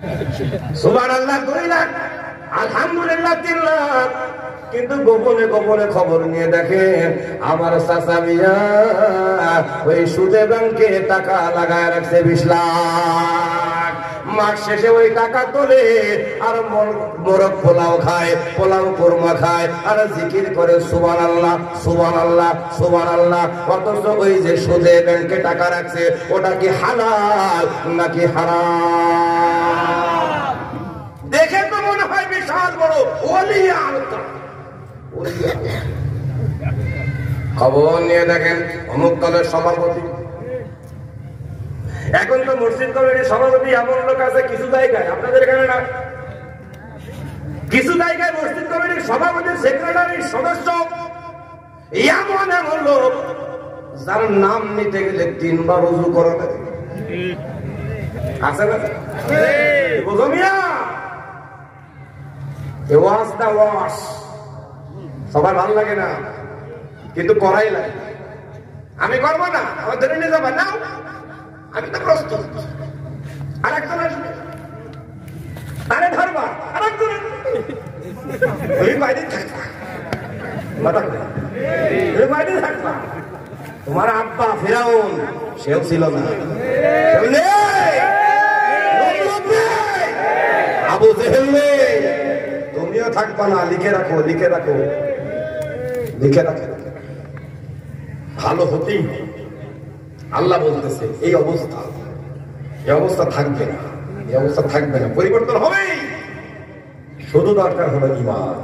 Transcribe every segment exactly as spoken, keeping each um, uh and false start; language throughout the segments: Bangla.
সুবহানাল্লাহ দুই লাখ, আলহামদুলিল্লাহ তিন লাখ। কিন্তু গোপনে গোপনে খবর নিয়ে দেখেন আমার চাচা মিয়া ওই সুদে ব্যাংকে টাকা লাগায় রাখছে বিশ লাখ। মাস শেষে ওই টাকা তোলে আর মোরগ পোলাও খায়, পোলাও কোরমা খায় আর জিকির করে সুবহানাল্লাহ সুবহানাল্লাহ সুবহানাল্লাহ। অথচ ওই যে সুদে ব্যাংকে টাকা রাখছে ওটা কি হালাল নাকি হারাম? দেখে তো মনে হয় বিশাল বড় ওলি আল্লাহ। খবর নিয়ে দেখেন অমুক দলের সভাপতি। এখন তো মসজিদ কমিটির সভাপতি এমন লোক আছে কিছু জায়গায়, আপনাদের এখানে না, কিছু জায়গায় মসজিদ কমিটির সভাপতি, সেক্রেটারির সদস্য এমন এমন লোক যার নাম নিতে গেলে তিনবার উযু করা লাগে। আছে না? বুঝো মিয়া, এ ওয়াজ দা ওয়াজ সবার ভালো লাগে না, কিন্তু করাই লাগে। আমি করবো না, আমার ধরে নিয়ে যাবা না, আমি তো প্রস্তুত। আরেকজন আসবে, আরে ধরবা, আরেকজন ওই বাইরে থাকবা, ওই বাইরে থাকবা। তোমার আব্বা ফিরাউন, সেও ছিল না, আবু জেহেল নেই, তুমিও থাকবা না। লিখে রাখো, লিখে রাখো, লিখে রাখো। ভালো হতেই আল্লাহ বলতেছে এই অবস্থা, এই অবস্থা থাকবে না, এই অবস্থা থাকবে না, পরিবর্তন হবেই। শুধু দরকার হলো ঈমান।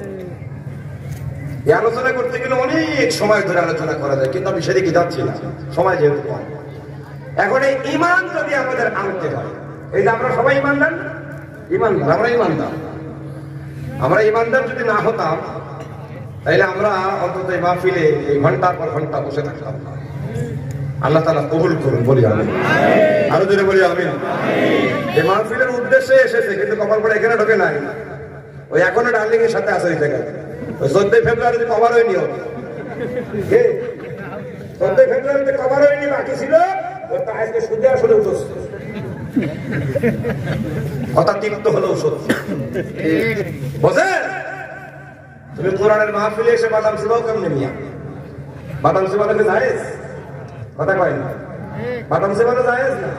এই আলোচনা করতে গেলে অনেক সময় ধরে আলোচনা করা যায়, কিন্তু আমি সেদিকে যাচ্ছি না, সময় যেহেতু কম। এখন এই ঈমান যদি আমাদের আনতে হয়, এই যে আমরা সবাই ঈমানদার, ঈমানদার আমরা ঈমানদার, আমরা ঈমানদার যদি না হতাম তাহলে আমরা অন্তত এই মাহফিলে এই ঘন্টার পর ঘন্টা বসে থাকতাম না। আল্লাহ তাআলা কবুল করুন, বলি আমিন। আরো জোরে বলি আমিন। এই মাহফিলের উদ্দেশ্যে এসেছে, কিন্তু কপাল পড়ে এখানে ঢোকে নাই। ওই এখনো ডার্লিং এর সাথে আছে ওই জায়গায়। ওই চোদ্দই ফেব্রুয়ারিতে কভার হয়নি, চোদ্দই ফেব্রুয়ারিতে কভার হয়নি, বাকি ছিল ওটা আজকে সুদে আসলে উঠছে। কথা তিক্ত হলেও সত্যি, বুঝেন? তুমি কোরআনের মাহফিলে এসে বাদাম সেবাও কেমনে নিয়া? বাদাম সেবাটাকে জায়েজ? কথা কয় না, বাদাম সেবাটা জায়েজ না।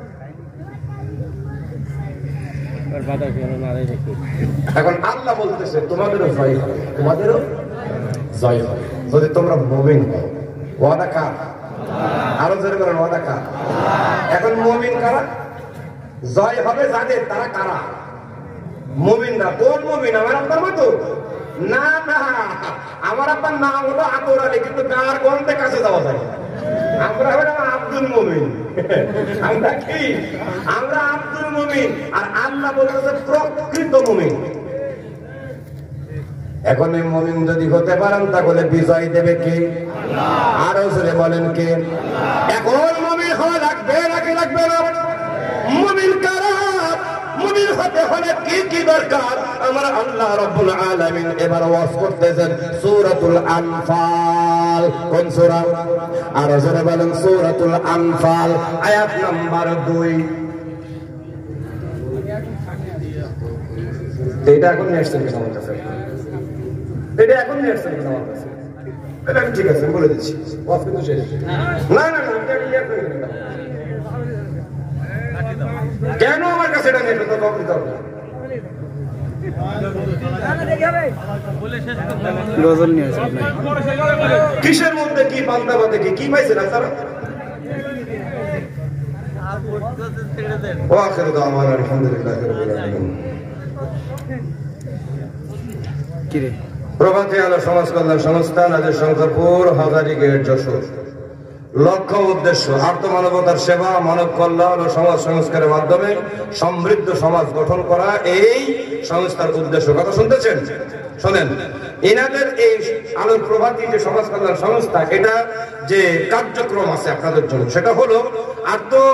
এখন আল্লাহ বলতেছে তোমাদেরও জয় হবে, তোমাদেরও জয় হবে যদি তোমরা মুমিন হও। ওয়াদা কার? আরো জোরে বলেন, ওয়াদা কার? এখন মুমিন কারা? জয় হবে যাদের, তারা কারা? মুমিনরা। কোন মুমিন? আমার আপনার মতো না, না, আমার আপনার নাম হলো আতর আলী, কিন্তু কার গন্ধে কাছে যাওয়া যায়। আমরা হলো আব্দুল মুমিন। আমরা কি? আমরা আব্দুল মুমিন। আর আল্লাহ বলতেছে প্রকৃত মুমিন। এখন এই মুমিন যদি হতে পারেন তাহলে বিজয় দেবে কে? আল্লাহ। আরো জোরে বলেন কে? এখন মুমিন হওয়া লাগবে নাকি লাগবে না? মুমিন কারা? মুমিন হতে হলে কি কি দরকার? আমার আল্লাহ রাব্বুল আলামিন এবার ওয়াজ করতেছেন সূরাতুল আনফাল। কোন সূরা? আর জোরে বলেন সূরাতুল আনফাল, আয়াত নাম্বার দুই। এটা এখন নিয়ে আসছেন আমার কাছে, এটা এখন নিয়ে আসছেন আমার কাছে। এটা ঠিক আছে, বলে দিচ্ছি, ওয়াজ কিন্তু শেষ। না না না, এটা ক্লিয়ার করে দিন। কেন আমার কাছে এটা নিয়ে তো কখন দাও? কিসের মধ্যে কি পান্তা পাতে কি কি পাইছে না তারা? প্রভাতী আলো সমাজ কল্যাণ সংস্থা, নাজির শঙ্করপুর, হাজারি গেট, যশোর। লক্ষ্য উদ্দেশ্য আর্তমানবতার সেবা, মানব কল্যাণ ও সমাজ সংস্কারের মাধ্যমে সমৃদ্ধ সমাজ গঠন করা এই সংস্থার উদ্দেশ্য। কথা শুনতেছেন? শোনেন, এনাদের এই আলোর প্রভাতী যে সমাজ কল্যাণ সংস্থা, এটা যে কার্যক্রম আছে আপনাদের জন্য, সেটা হলো আর্ত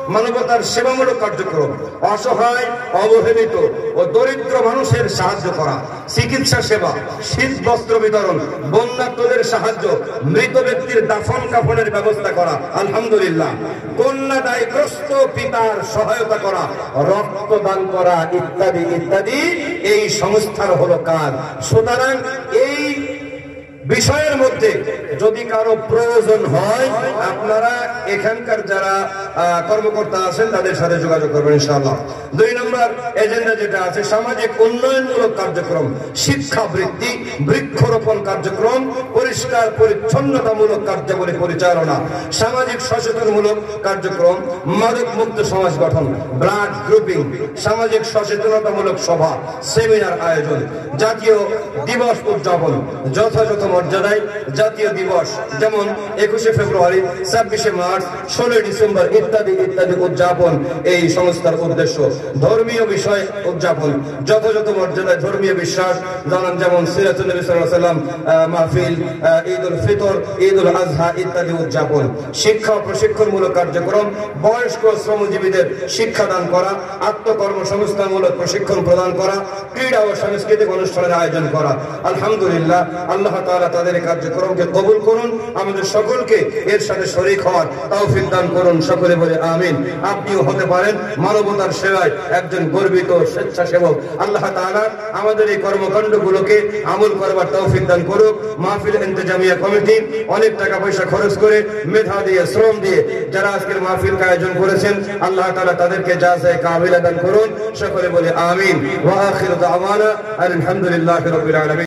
মানবতার সেবামূলক কার্যক্রম, অসহায় অবহেলিত ও দরিদ্র মানুষের সাহায্য করা, চিকিৎসা সেবা, শীত বস্ত্র বিতরণ, বন্যার্তদের সাহায্য, মৃত ব্যক্তির দাফন কাফনের ব্যবস্থা করা, আলহামদুলিল্লাহ, কন্যাদায়গ্রস্ত পিতার সহায়তা করা, রক্তদান করা ইত্যাদি ইত্যাদি এই সংস্থার হলো কাজ। সুতরাং এই বিষয়ের মধ্যে যদি কারো প্রয়োজন হয় আপনারা এখানকার যারা কর্মকর্তা আছেন তাদের সাথে যোগাযোগ করবেন ইনশাআল্লাহ। দুই নম্বর এজেন্ডা যেটা আছে সামাজিক উন্নয়নমূলক কার্যক্রম, শিক্ষা বৃদ্ধি, বৃক্ষরোপণ কার্যক্রম, পরিষ্কার পরিচ্ছন্নতামূলক কার্যাবলী পরিচালনা, সামাজিক সচেতনমূলক কার্যক্রম, মাদক মুক্ত সমাজ গঠন, ব্লাড গ্রুপিং, সামাজিক সচেতনতামূলক সভা, সেমিনার আয়োজন, জাতীয় দিবস উদযাপন যথাযথ মর্যাদায়, জাতীয় দিবস যেমন একুশে ফেব্রুয়ারি, ছাব্বিশে মার্চ, ষোলোই ডিসেম্বর ইত্যাদি ইত্যাদি উদযাপন এই সংস্থার উদ্দেশ্য। ধর্মীয় বিষয় উদযাপন যথাযথ মর্যাদায়, ধর্মীয় বিশ্বাস জানান যেমন সিরাতুন নবী সাল্লাল্লাহু আলাইহি ওয়াসাল্লাম মাহফিল, ঈদ উল ফিতর, ঈদ উল আযহা ইত্যাদি উদযাপন। শিক্ষা ও প্রশিক্ষণমূলক কার্যক্রম, বয়স্ক শ্রমজীবীদের শিক্ষাদান করা, আত্মকর্মসংস্থানমূলক প্রশিক্ষণ প্রদান করা, ক্রীড়া ও সাংস্কৃতিক অনুষ্ঠানের আয়োজন করা। আলহামদুলিল্লাহ, আল্লাহ তাআলা তাদের কার্যক্রমকে কবুল করুন, আমাদের সকলকে এর সাথে শরীক হওয়ার তৌফিক দান করুন, সকলে বলে আমিন। আপনিও হতে পারেন মানবতার সেবায় একজন গর্বিত স্বেচ্ছাসেবক। আল্লাহ তাআলা আমাদের এই কর্মকাণ্ডগুলোকে আমল করবার তৌফিক দান করুক। মাহফিল ইন্তেজামিয়া কমিটি অনেক টাকা পয়সা খরচ করে, মেধা দিয়ে, শ্রম দিয়ে যারা আজকের মাহফিল আয়োজন করেছেন আল্লাহ তাআলা তাদেরকে জাযায়ে কামিলা দান করুন, সকলে বলে আমিন। ওয়া আখিরু দাওয়ানা আলহামদুলিল্লাহি রাব্বিল আলামিন।